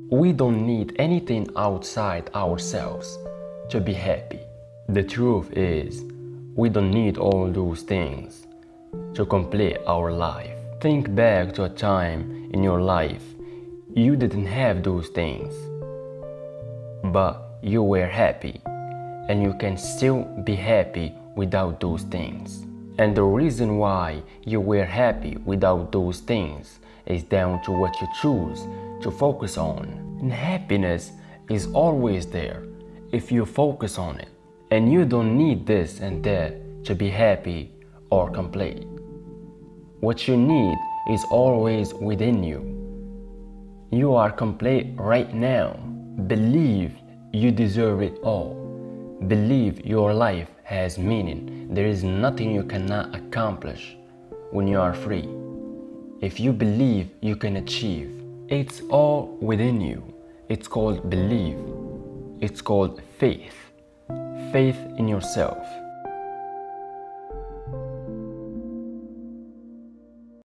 We don't need anything outside ourselves to be happy. The truth is, we don't need all those things to complete our life. Think back to a time in your life you didn't have those things, but you were happy, and you can still be happy without those things. And the reason why you were happy without those things is down to what you choose to focus on. And happiness is always there if you focus on it. And you don't need this and that to be happy or complete. What you need is always within you. You are complete right now. Believe you deserve it all. Believe your life has meaning. There is nothing you cannot accomplish when you are free. If you believe you can achieve, it's all within you. It's called belief. It's called faith. Faith in yourself.